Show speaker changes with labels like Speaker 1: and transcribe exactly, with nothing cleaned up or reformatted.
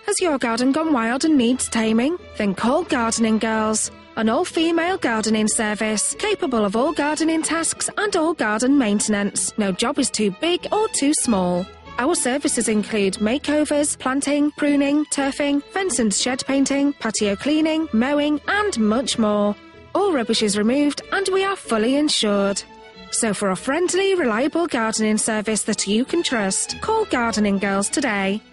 Speaker 1: Has your garden gone wild and needs taming? Then call Gardening Girls, an all-female gardening service capable of all gardening tasks and all garden maintenance. No job is too big or too small. Our services include makeovers, planting, pruning, turfing, fence and shed painting, patio cleaning, mowing, and much more. All rubbish is removed and we are fully insured. So for a friendly, reliable gardening service that you can trust, call Gardening Girls today.